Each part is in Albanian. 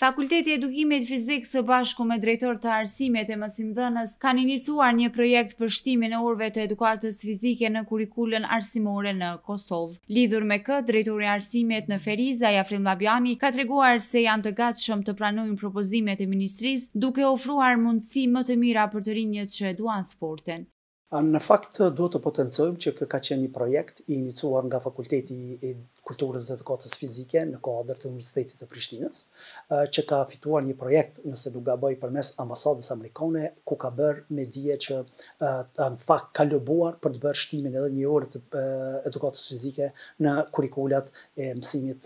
Fakulteti i Edukimit Fizik së bashku me drejtor të arsimit e mësimdhënës kanë iniciuar një projekt për shtimin e orëve të edukatës fizike në kurikulën arsimore në Kosovë. Lidhur me këtë, drejtori i arsimit në Feriza, Jafrim Llabjani, ka treguar se janë të gatshëm të pranojnë propozimet e ministrisë, duke ofruar mundësi më të mira për të rinjët që e duan sportin. Në fakt, duhet të potencojmë që ka qenë një projekt i iniciuar nga Fakulteti i Kulturës dhe Edukatës Fizike në kuadër të Universitetit të Prishtinës, që ka fituar një projekt, nëse nuk gaboj, përmes ambasadës amerikane, ku ka bërë me dije që në fakt ka lëbuar për të bërë shtimin edhe një orë të edukatës fizike në kurikulat e mësimit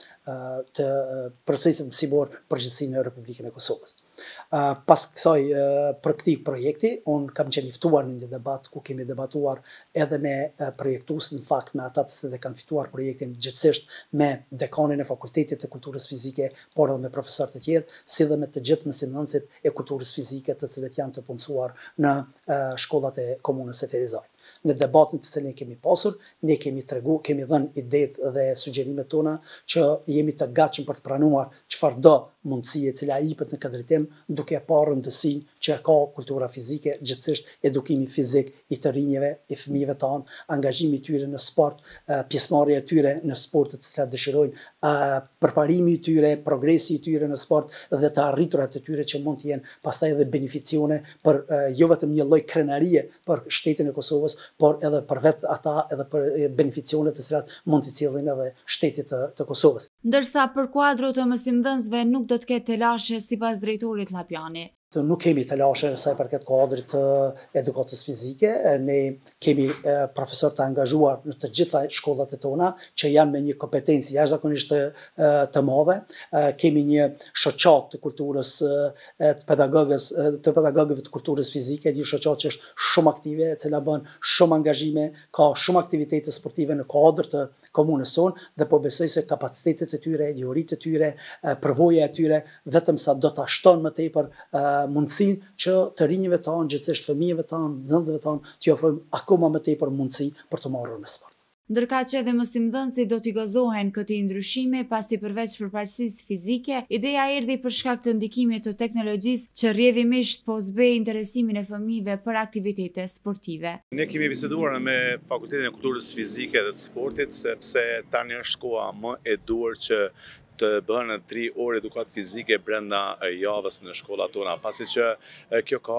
të procesit mësimor përgjithësi në Republikën e Kosovës. Pas kësaj për këtij projekti, unë kam qenë i ftuar në një debat ku kemi debatuar edhe me projektues, në fakt me ata që kanë fituar projektin gjithsesht me dekanin e Fakultetit të Kulturës Fizike, por edhe me profesorë të tjerë, si dhe me të gjithë mësimdhënësit e kulturës fizike të cilët janë të punësuar në shkollat e komunës së Ferizaj. Në debatin të cilin kemi pasur, ne kemi dhënë idetë dhe sugjerimet tona që jemi të gatshëm për të pranuar çfarëdo mundësie e cila jepet në këtë drejtim, duke parë rëndësinë që ka kultura fizike, gjithsesi edukimi fizik i të rinjve, i fëmijëve tanë, angazhimi i tyre në sport, pjesëmarrja e tyre në sportet të cilat dëshirojnë, përparimi i tyre, progresi i tyre në sport dhe të arriturat e tyre që mund të jenë pastaj edhe beneficione për jo vetëm një lloj krenarie për shtetin e Kosovës, por edhe për vetë ata edhe për beneficione të cilat mund të cilin edhe shtetit të Kosovës. Ndërsa për kuadro të mësimdhënësve nuk do të ketë telashe sipas drejtorit Llabjani. Nuk kemi telashe sa i përket kuadrit të edukatës fizike, ne kemi profesorë të angazhuar në të gjitha shkollat e tona që janë me një kompetencë jashtëzakonisht të madhe. Kemi një shoqat të kulturës të pedagogëve të kulturës fizike, një shoqat që është shumë aktive, e cila bën shumë angazhime, ka shumë aktivitete sportive në kuadër të komunës sonë dhe po besoj se kapacitetet e tyre, ligjoritë e tyre, përvoja e tyre vetëm sa do ta shton më tepër mundësinë që të rinjve tanë, gjithsesi fëmijëve tanë, nxënësve tanë, t'i ofrojmë akoma më tepër mundësi për të marrur në sport. Ndërkaq edhe mësimdhënësit do t'i gëzohen këtij ndryshimi, pasi përveç përparësisë fizike, ideja erdhi për shkak të ndikimit të teknologjisë që rrjedhimisht po zbej interesimin e fëmijëve për aktivitete sportive. Ne kemi biseduar me Fakultetin e Kulturës Fizike dhe të Sportit, sepse tani është koha më e duhur që të bëhen 3 orë edukatë fizike brenda javës në shkollat tona, pasi që kjo ka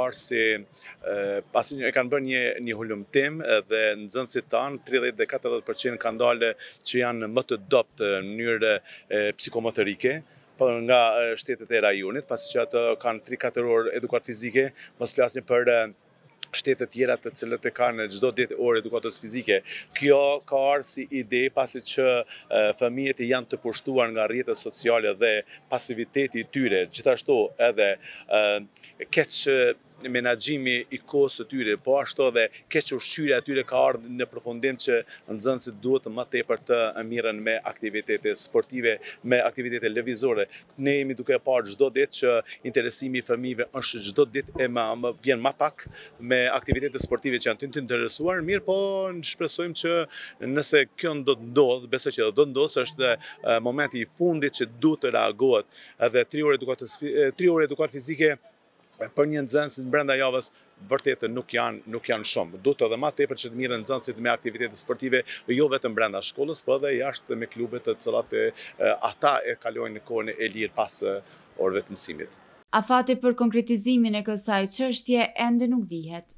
pasi e kanë bërë një hulumtim dhe nxënësit tanë 30 dhe 40% kanë dalë që janë më të dobët në mënyrë psikomotorike nga shtetet e rajonit, pasi që ato kanë 3-4 orë edukatë fizike, mos flasim për shtetet tjera të cilët e kanë çdo ditë orë edukatës fizike. Kjo ka ardhur si ide pasi që fëmijët janë të pushtuar nga rrjetet sociale dhe pasiviteti i tyre, gjithashtu edhe keq menaxhimi i kohës së tyre, po ashtu edhe keq ushqyerja e tyre ka ardhur në përfundim që nxënësit duhet më tepër të mirën me aktivitete sportive, me aktivitete lëvizore. Ne jemi duke parë çdo ditë që interesimi i fëmijëve është çdo ditë vjen më pak me aktivitete sportive që janë të interesuar, mirë po shpresojmë që nëse kjo do të ndodhë, besoj që do të ndodhë, është momenti i fundit që duhet të reagohet edhe 3 orë edukatë fizike për një nxënës brenda javës vërtet nuk janë shumë. Duhet edhe më tepër që të mirën nxënësit me aktivitete sportive, jo vetëm brenda shkollës, por edhe jashtë me klube të cilat ata e kalojnë kohën e lirë pas orëve të mësimit. Afati për konkretizimin e kësaj çështje ende nuk dihet.